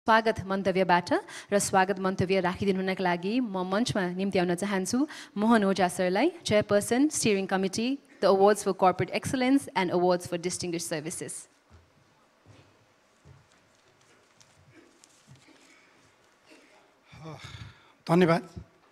स्वागत मन्तव्यबाट र स्वागत मन्तव्य राखिदिनुहुनका लागि म मञ्चमा निम्ति आउन चाहन्छु मोहन ओझा सरलाई, chairperson steering committee, the awards for corporate excellence and awards for distinguished services. धन्यवाद।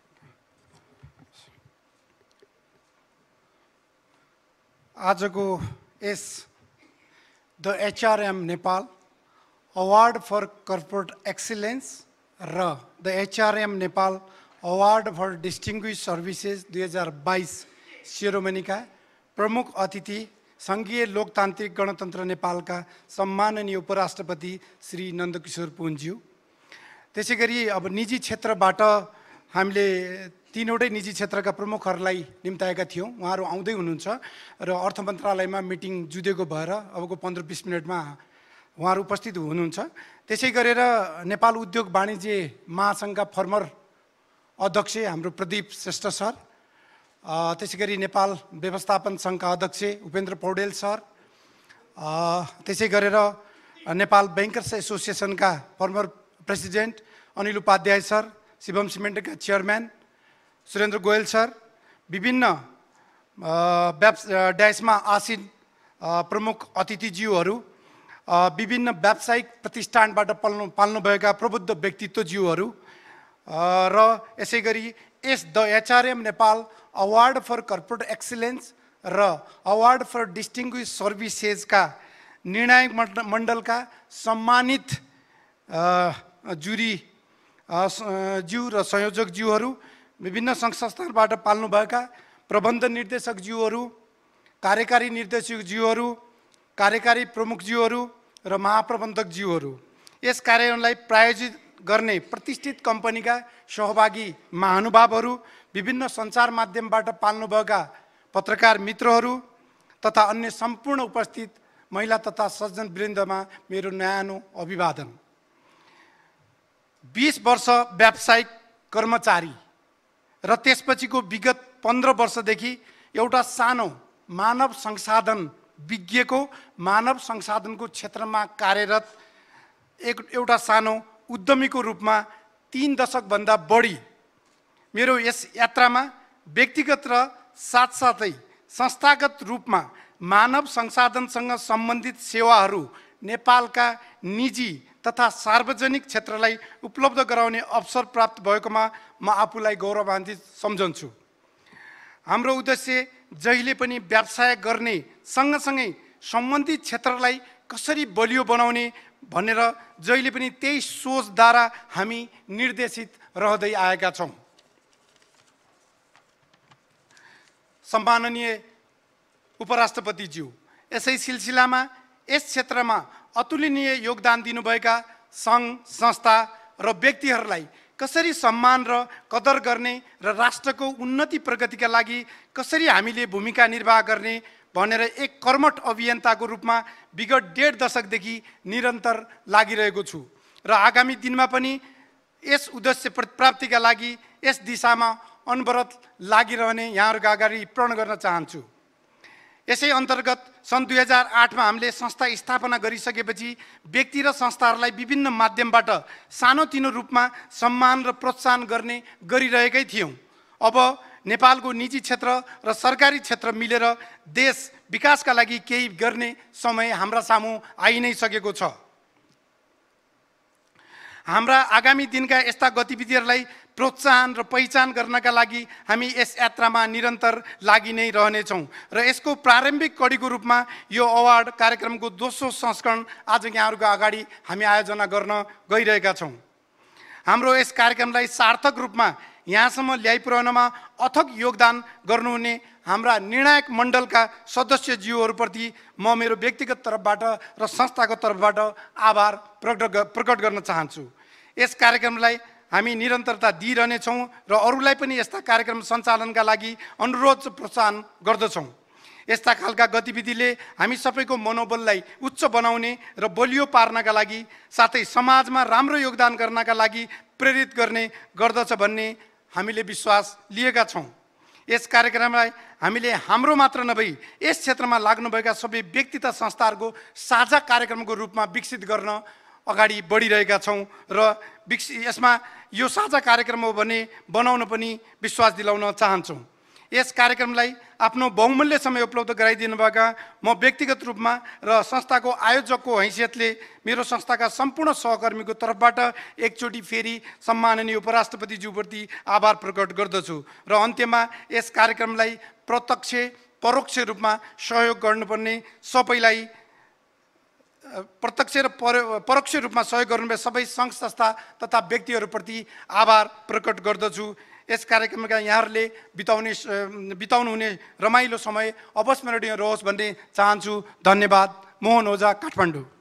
आजको यस the HRM Nepal award for corporate excellence र the HRM Nepal award for distinguished services 2022 सेरोमनीका प्रमुख अतिथि सङ्घीय लोकतान्त्रिक गणतन्त्र नेपालका सम्माननीय उपराष्ट्रपति श्री नन्दकिशोर पुनज्यू, त्यसै गरी अब निजी क्षेत्रबाट हामीले तीनवटै निजी क्षेत्रका प्रमुखहरूलाई निम्ताएका थियौँ। उहाँहरू आउँदै हुनुहुन्छ र अर्थ मन्त्रालयमा मिटिङ जुदेको भएर अबको 15-20 मिनटमा उहाँहरू उपस्थित हुनुहुन्छ। त्यसै गरेर नेपाल उद्योग वाणिज्य महासङ्घका फर्मर अध्यक्ष हाम्रो प्रदीप श्रेष्ठ सर, त्यसै गरी नेपाल व्यवस्थापन सङ्घका अध्यक्ष उपेन्द्र पौडेल सर, त्यसै गरेर नेपाल ब्याङ्कर्स एसोसिएसनका former president Anil Upadhyay sir, Shivam सिमेन्टका चेयरम्यान सुरेन्द्र गोयल सर, विभिन्न ड्यासमा आसीन प्रमुख अतिथिज्यूहरू, विभिन्न व्यावसायिक प्रतिष्ठानबाट पाल्नुभएका प्रबुद्ध व्यक्तित्वज्यूहरू र यसै गरी यस the HRM Nepal award for corporate excellence र अवार्ड फर डिस्टिङ्ग्विस्ड सर्भिसेसका निर्णायक मण्डलका सम्मानित जुरी ज्यू र संयोजक ज्यूहरू, विभिन्न सङ्घ संस्थाबाट पाल्नुभएका प्रबन्ध निर्देशक ज्यूहरू, कार्यकारी निर्देशक ज्यूहरू, कार्यकारी प्रमुख ज्यूहरू र महाप्रबन्धक ज्यूहरू, यस कार्यक्रमलाई प्रायोजित गर्ने प्रतिष्ठित कम्पनीका सहभागी महानुभावहरू, विभिन्न सञ्चार माध्यमबाट पाल्नुभएका पत्रकार मित्रहरू तथा अन्य सम्पूर्ण उपस्थित महिला तथा सज्जनवृन्दमा मेरो न्यानो अभिवादन। 20 वर्ष व्यावसायिक कर्मचारी र त्यसपछिको विगत 15 वर्षदेखि एउटा सानो मानव संसाधन विज्ञको मानव संसाधनको क्षेत्रमा कार्यरत एउटा सानो उद्यमीको रूपमा 3 दशकभन्दा बढी मेरो यस यात्रामा व्यक्तिगत र साथसाथै संस्थागत रूपमा मानव संसाधनसँग सम्बन्धित सेवाहरू नेपालका निजी तथा सार्वजनिक क्षेत्रलाई उपलब्ध गराउने अवसर प्राप्त भएकोमा म आफूलाई गौरवान्वित सम्झन्छु। हाम्रो उद्देश्य जहिले पनि व्यवसाय गर्ने सँगसँगै सम्बन्धित क्षेत्रलाई कसरी बलियो बनाउने भनेर जहिले पनि त्यही सोचद्वारा हामी निर्देशित रहँदै आएका छौँ। सम्माननीय उपराष्ट्रपतिज्यू, यसै सिलसिलामा यस क्षेत्रमा अतुलनीय योगदान दिनुभएका सङ्घ संस्था र व्यक्तिहरूलाई कसरी सम्मान र कदर गर्ने र राष्ट्रको उन्नति प्रगतिका लागि कसरी हामीले भूमिका निर्वाह गर्ने भनेर एक कर्मठ अभियन्ताको रूपमा विगत 1.5 दशकदेखि निरन्तर लागिरहेको छु र आगामी दिनमा पनि यस उद्देश्य प्राप्तिका लागि यस दिशामा अनवरत लागिरहने यहाँहरूका अगाडि प्रण गर्न चाहन्छु। यसै अन्तर्गत सन् 2008मा हामीले संस्था स्थापना गरिसकेपछि व्यक्ति र संस्थाहरूलाई विभिन्न माध्यमबाट सानोतिनो रूपमा सम्मान र प्रोत्साहन गरिरहेकै थियौँ। अब नेपालको निजी क्षेत्र र सरकारी क्षेत्र मिलेर देश विकासका लागि केही गर्ने समय हाम्रा सामु आइ नै सकेको छ। हाम्रा आगामी दिनका यस्ता गतिविधिहरूलाई प्रोत्साहन र पहिचान गर्नका लागि हामी यस यात्रामा निरन्तर लागि नै रहनेछौँ र यसको प्रारम्भिक कडीको रूपमा यो अवार्ड कार्यक्रमको दोस्रो संस्करण आज यहाँहरूको अगाडि हामी आयोजना गर्न गइरहेका छौँ। हाम्रो यस कार्यक्रमलाई सार्थक रूपमा यहाँसम्म ल्याइपुर्याउनमा अथक योगदान गर्नुहुने हाम्रा निर्णायक मण्डलका सदस्यज्यूहरूप्रति म मेरो व्यक्तिगत तर्फबाट र संस्थाको तर्फबाट आभार प्रकट गर्न चाहन्छु। यस कार्यक्रमलाई हामी निरन्तरता दिइरहनेछौँ र अरूलाई पनि यस्ता कार्यक्रम सञ्चालनका लागि अनुरोध प्रोत्साहन गर्दछौँ। यस्ता खालका गतिविधिले हामी सबैको मनोबललाई उच्च बनाउने र बलियो पार्नका लागि साथै समाजमा राम्रो योगदान गर्नका लागि प्रेरित गर्ने गर्दछ भन्ने हामीले विश्वास लिएका छौँ। यस कार्यक्रमलाई हामीले हाम्रो मात्र नभई यस क्षेत्रमा लाग्नुभएका सबै व्यक्ति तथा संस्थाहरूको साझा कार्यक्रमको रूपमा विकसित गर्न अगाडि बढिरहेका छौँ र यसमा यो साझा कार्यक्रम हो भने बनाउन पनि विश्वास दिलाउन चाहन्छौँ। यस कार्यक्रमलाई आफ्नो बहुमूल्य समय उपलब्ध गराइदिनुभएका म व्यक्तिगत रूपमा र संस्थाको आयोजकको हैसियतले मेरो संस्थाका सम्पूर्ण सहकर्मीको तर्फबाट एकचोटि फेरि सम्माननीय उपराष्ट्रपतिज्यूप्रति आभार प्रकट गर्दछु र अन्त्यमा यस कार्यक्रमलाई प्रत्यक्ष परोक्ष रूपमा सहयोग गर्नुपर्ने सबैलाई प्रत्यक्ष र परोक्ष रूपमा सहयोग गर्नुभए सबै सङ्घ संस्था तथा व्यक्तिहरूप्रति आभार प्रकट गर्दछु। यस कार्यक्रमका यहाँहरूले बिताउनुहुने रमाइलो समय अवस्मरणीय रहोस् भन्ने चाहन्छु। धन्यवाद। मोहन ओझा, काठमाडौँ।